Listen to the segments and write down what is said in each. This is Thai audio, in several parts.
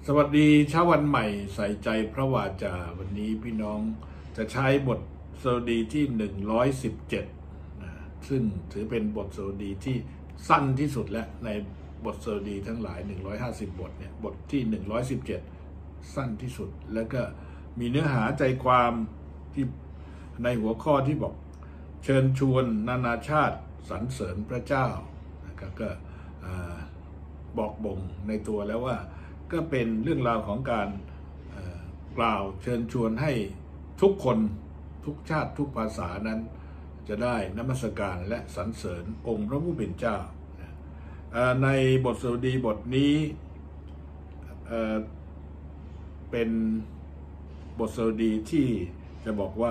สวัสดีเช้าวันใหม่ใส่ใจพระวาจาวันนี้พี่น้องจะใช้บทสดุดีที่117นะซึ่งถือเป็นบทสดุดีที่สั้นที่สุดและในบทสดุดีทั้งหลาย150บทเนี่ยบทที่117สั้นที่สุดแล้วก็มีเนื้อหาใจความที่ในหัวข้อที่บอกเชิญชวนนานาชาติสรรเสริญพระเจ้านะครับก็บอกบ่งในตัวแล้วว่าก็เป็นเรื่องราวของการกล่าวเชิญชวนให้ทุกคนทุกชาติทุกภาษานั้นจะได้นมัสการและสรรเสริญองค์พระผู้เป็นเจ้าในบทสดุดีบทนี้เป็นบทสดุดีที่จะบอกว่า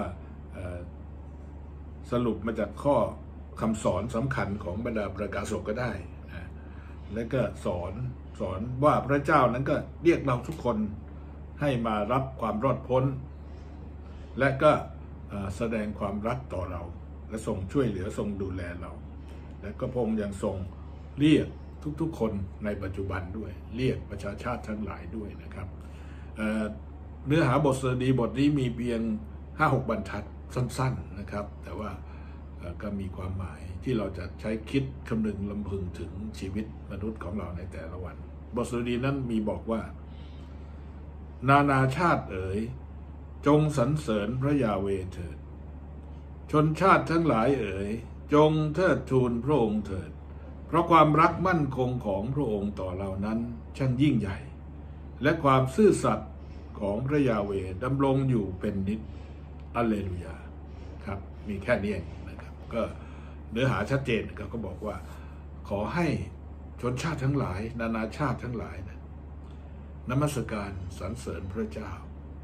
สรุปมาจากข้อคำสอนสำคัญของบรรดาประกาศกก็ได้นะและก็สอนว่าพระเจ้านั้นก็เรียกเราทุกคนให้มารับความรอดพ้นและก็แสดงความรักต่อเราและทรงช่วยเหลือทรงดูแลเราและก็พระองค์ยังทรงเรียกทุกๆคนในปัจจุบันด้วยเรียกประชาชาติทั้งหลายด้วยนะครับเนื้อหาบทสดุดีบทนี้มีเพียง 5-6 บรรทัดสั้นๆนะครับแต่ว่าก็มีความหมายที่เราจะใช้คิดคำนึงลำพึงถึงชีวิตมนุษย์ของเราในแต่ละวันบทสดุดีนั้นมีบอกว่านานาชาติเอ๋ยจงสรรเสริญพระยาเวห์เถิดชนชาติทั้งหลายเอ๋ยจงเทิดทูนพระองค์เถิดเพราะความรักมั่นคงของพระองค์ต่อเรานั้นช่างยิ่งใหญ่และความซื่อสัตย์ของพระยาเวห์ดำรงอยู่เป็นนิจalleลลูยาครับมีแค่นี้เองนะครับก็เนื้อหาชัดเจนก็บอกว่าขอให้ชนชาติทั้งหลายนานาชาติทั้งหลายนะนมัสการสรรเสริญพระเจ้า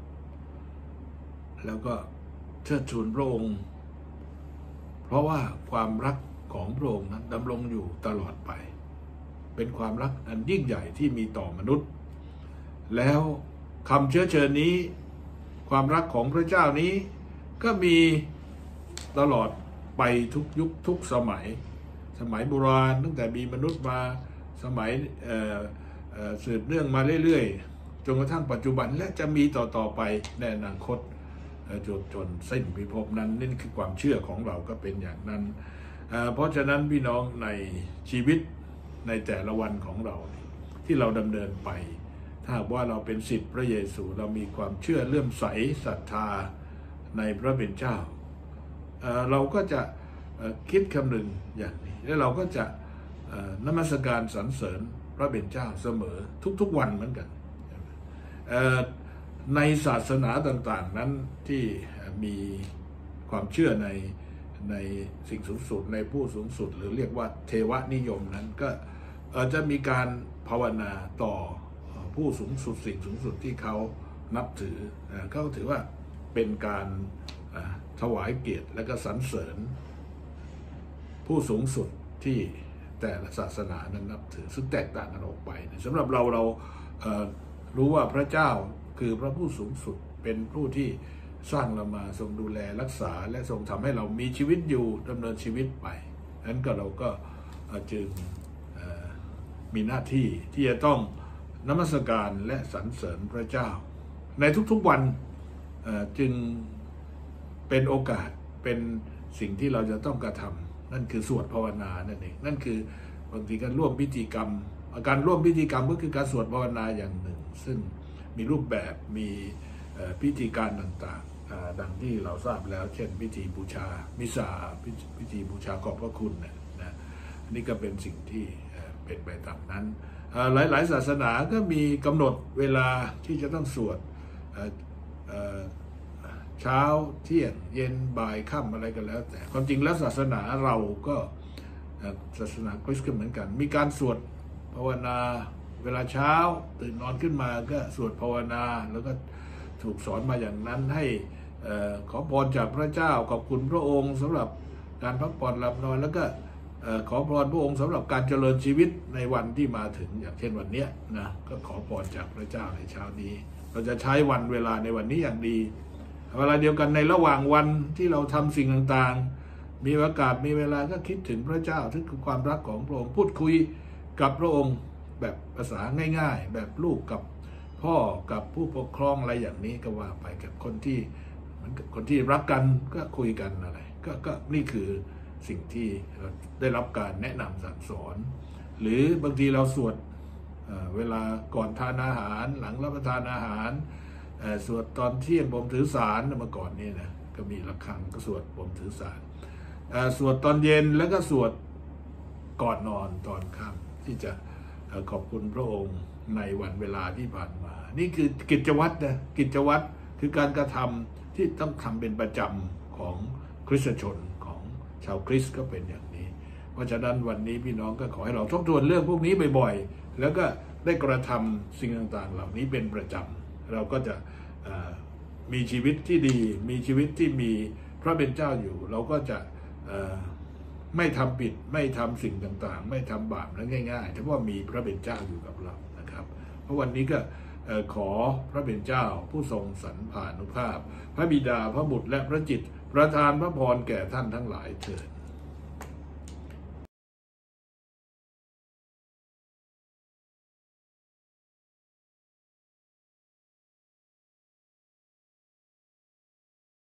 แล้วก็เชิดชูนพระองค์เพราะว่าความรักของพระองค์นั้นดำรงอยู่ตลอดไปเป็นความรักอันยิ่งใหญ่ที่มีต่อมนุษย์แล้วคำเชื้อเชิญนี้ความรักของพระเจ้านี้ก็มีตลอดไปทุกยุคทุกสมัยโบราณตั้งแต่มีมนุษย์มาสมัยสืบเนื่องมาเรื่อยๆจนกระทั่งปัจจุบันและจะมีต่อไปในอนาคตจนสิ้นพิภพนั้นนี่คือความเชื่อของเราก็เป็นอย่างนั้นเพราะฉะนั้นพี่น้องในชีวิตในแต่ละวันของเราที่เราดำเนินไปถ้าว่าเราเป็นศิษย์พระเยซูเรามีความเชื่อเลื่อมใสศรัทธาในพระเป็นเจ้าเราก็จะคิดคำนึงอย่างนี้และเราก็จะนมัสการสรรเสริญพระเป็นเจ้าเสมอทุกๆวันเหมือนกันในศาสนาต่างๆนั้นที่มีความเชื่อในสิ่งสูงสุดในผู้สูงสุดหรือเรียกว่าเทวนิยมนั้นก็จะมีการภาวนาต่อผู้สูงสุดสิ่งสูงสุดที่เขานับถือเขาถือว่าเป็นการถวายเกียรติและก็สรรเสริญผู้สูงสุดที่แต่ละศาสนานั้นนับถือซึ่งแตกต่างกันออกไปสำหรับเรารู้ว่าพระเจ้าคือพระผู้สูงสุดเป็นผู้ที่สร้างเรามาทรงดูแลรักษาและทรงทำให้เรามีชีวิตอยู่ดำเนินชีวิตไปนั้นก็เราก็จึงมีหน้าที่ที่จะต้องนมัสการและสรรเสริญพระเจ้าในทุกๆวันจึงเป็นโอกาสเป็นสิ่งที่เราจะต้องกระทำนั่นคือสวดภาวนานั่นเองนั่นคือบางทีการร่วมพิธีกรรมการร่วมพิธีกรรมก็คือการสวดภาวนาอย่างหนึ่งซึ่งมีรูปแบบมีพิธีการต่างๆดังที่เราทราบแล้วเช่นพิธีบูชามิสาพิธีบูชาขอบพระคุณนะนี่ก็เป็นสิ่งที่เป็นไปตามนั้นหลายศาสนาก็มีกำหนดเวลาที่จะต้องสวดเช้าเที่ยงเย็นบ่ายค่ำอะไรก็แล้วแต่ความจริงแล้วศาสนาเราก็ศาสนาคริสต์ก็เหมือนกันมีการสวดภาวนาเวลาเช้าตื่นนอนขึ้นมาก็สวดภาวนาแล้วก็ถูกสอนมาอย่างนั้นให้ขอพรจากพระเจ้าขอบคุณพระองค์สำหรับการพักผ่อนหลับนอนแล้วก็ขอพรพระองค์สำหรับการเจริญชีวิตในวันที่มาถึงอย่างเช่นวันนี้นะก็ขอพรจากพระเจ้าในเช้านี้เราจะใช้วันเวลาในวันนี้อย่างดีเวลาเดียวกันในระหว่างวันที่เราทำสิ่งต่างๆมีโอกาสมีเวลาก็คิดถึงพระเจ้าถึงความรักของพระองค์พูดคุยกับพระองค์แบบภาษาง่ายๆแบบลูกกับพ่อกับผู้ปกครองอะไรอย่างนี้ก็ว่าไปกับคนที่เหมือนกับคนที่รักกันก็คุยกันอะไรก็นี่คือสิ่งที่เราได้รับการแนะนำสั่งสอนหรือบางทีเราสวดเวลาก่อนทานอาหารหลังรับประทานอาหารสวดตอนเที่ยงผมถือสารเมื่อก่อนนี่นะก็มีระฆังก็สวดผมถือสารสวดตอนเย็นแล้วก็สวดก่อนนอนตอนค่ำที่จะขอบคุณพระองค์ในวันเวลาที่ผ่านมานี่คือกิจวัตรนะกิจวัตรคือการกระทำที่ต้องทำเป็นประจำของคริสตชนของชาวคริสต์ก็เป็นอย่างนี้เพราะฉะนั้นวันนี้พี่น้องก็ขอให้เราทบทวนเรื่องพวกนี้บ่อยๆแล้วก็ได้กระทำสิ่งต่างๆเหล่านี้เป็นประจำเราก็จะมีชีวิตที่ดีมีชีวิตที่มีพระเป็นเจ้าอยู่เราก็จะไม่ทำผิดไม่ทำสิ่งต่างๆไม่ทำบาปนั้นง่ายๆเพราะว่ามีพระเป็นเจ้าอยู่กับเรานะครับเพราะวันนี้ก็ขอพระเป็นเจ้าผู้ทรงสรรพานุภาพพระบิดาพระบุตรและพระจิตประทานพระพรแก่ท่านทั้งหลายเถิด